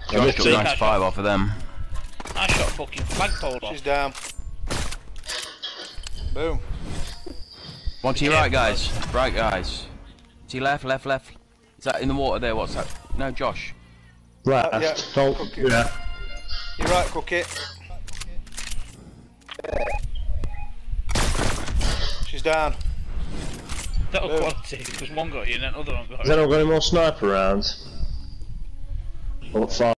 Josh got 95 off of them. I shot fucking flagpole off. She's down. Boom. One to your right, guys. Right, guys. To your left. Is that in the water there? What's that? No, Josh. Right, Yeah. Cookie. Yeah. You're right, Cookie. She's down. That was quality, because one got you and another one got you. Has anyone got any more sniper rounds? Or 5?